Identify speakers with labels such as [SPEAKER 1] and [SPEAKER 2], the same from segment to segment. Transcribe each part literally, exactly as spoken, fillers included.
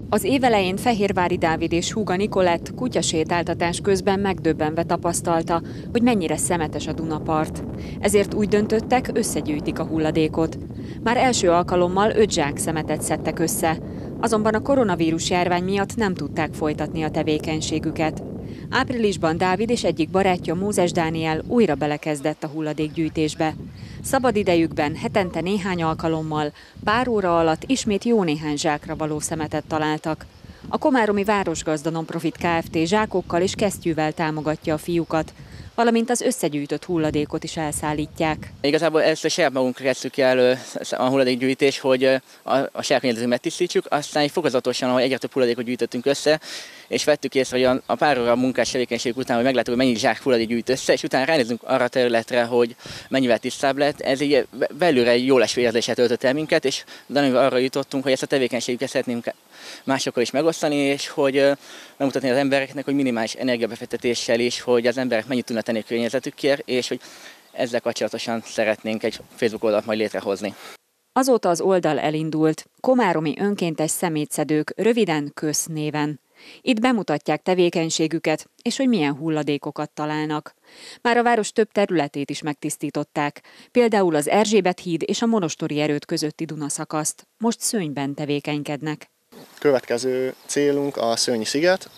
[SPEAKER 1] Az évelején Fehérvári Dávid és húga Nikolett kutyasétáltatás közben megdöbbenve tapasztalta, hogy mennyire szemetes a Dunapart. Ezért úgy döntöttek, összegyűjtik a hulladékot. Már első alkalommal öt zsák szemetet szedtek össze, azonban a koronavírus járvány miatt nem tudták folytatni a tevékenységüket. Áprilisban Dávid és egyik barátja, Mózes Dániel újra belekezdett a hulladékgyűjtésbe. Szabadidejükben hetente néhány alkalommal, pár óra alatt ismét jó néhány zsákra való szemetet találtak. A komáromi Városgazda Nonprofit Kft. Zsákokkal és kesztyűvel támogatja a fiúkat, valamint az összegyűjtött hulladékot is elszállítják.
[SPEAKER 2] Igazából először saját magunkra kezdtük el a hulladékgyűjtés, hogy a, a sárkányedzőt megtisztítsuk, aztán így fokozatosan, ahogy egyre több hulladékot gyűjtöttünk össze, és vettük észre, hogy a, a pár óra munkás tevékenység után, hogy megláttuk, hogy mennyi zsák hulladék gyűjt össze, és utána ránézünk arra a területre, hogy mennyivel tisztább lett. Ez így belülre egy jó leső érzéssel töltött el minket, és Danival arra jutottunk, hogy ezt a tevékenységüket szeretnénk másokkal is megosztani, és hogy megmutatni az embereknek, hogy minimális energiabefektetéssel is, hogy az emberek mennyit tudnak tenni a környezetükért, és hogy ezzel kapcsolatosan szeretnénk egy Facebook oldalt majd létrehozni.
[SPEAKER 1] Azóta az oldal elindult, Komáromi Önkéntes Szemétszedők, röviden KÖSZ néven. Itt bemutatják tevékenységüket, és hogy milyen hulladékokat találnak. Már a város több területét is megtisztították, például az Erzsébet híd és a Monostori erőd közötti Dunaszakaszt. Most Szőnyben tevékenykednek.
[SPEAKER 3] Következő célunk a Szőnyi sziget.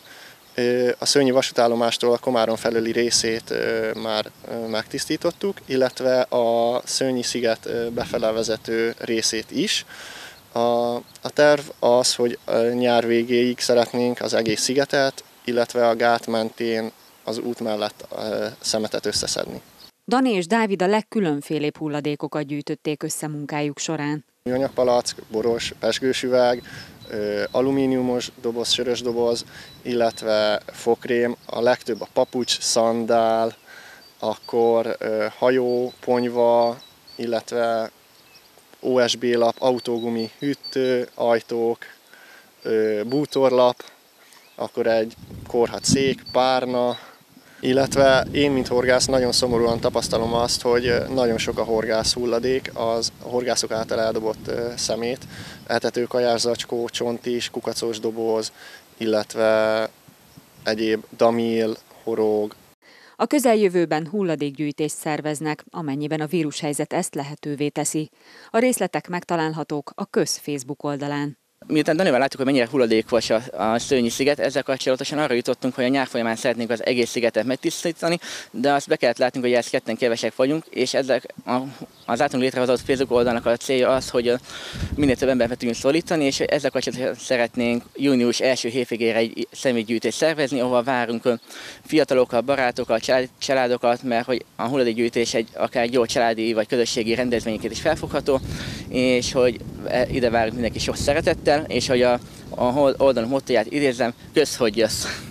[SPEAKER 3] A Szőnyi vasútállomástól a Komárom felüli részét már megtisztítottuk, illetve a Szőnyi sziget befele vezető részét is. A, a terv az, hogy nyár végéig szeretnénk az egész szigetet, illetve a gát mentén az út mellett szemetet összeszedni.
[SPEAKER 1] Dani és Dávid a legkülönfélébb hulladékokat gyűjtötték össze munkájuk során.
[SPEAKER 3] Műanyagpalack, boros, pezsgős alumíniumos doboz, sörös doboz, illetve fokrém, a legtöbb a papucs, szandál, akkor hajó, ponyva, illetve o es bé lap, autógumi, hűtő, ajtók, bútorlap, akkor egy korhadt szék, párna, illetve én, mint horgász, nagyon szomorúan tapasztalom azt, hogy nagyon sok a horgász hulladék, az a horgászok által eldobott szemét, etető kajászacskó, csontis, kukacos doboz, illetve egyéb damil, horog.
[SPEAKER 1] A közeljövőben hulladékgyűjtést szerveznek, amennyiben a vírushelyzet ezt lehetővé teszi. A részletek megtalálhatók a KÖSZ Facebook oldalán.
[SPEAKER 2] Miután Danival láttuk, hogy mennyire hulladékos a, a Szőnyi sziget, ezzel kapcsolatosan arra jutottunk, hogy a nyár folyamán szeretnénk az egész szigetet megtisztítani, de azt be kellett látnunk, hogy ezt ketten kevesek vagyunk, és ezek a, az általunk létrehozott Facebook oldalnak a célja az, hogy minél több embert tudjunk szólítani, és ezzel kapcsolatosan szeretnénk június első hétvégére egy személygyűjtést szervezni, ahol várunk fiatalokat, barátokat, család, családokat, mert hogy a hulladékgyűjtés egy akár egy jó családi vagy közösségi rendezvényeket is felfogható, és hogy ide várunk mindenki sok szeretettel, és hogy a, a oldalunk mottóját idézem, kösz, hogy jössz!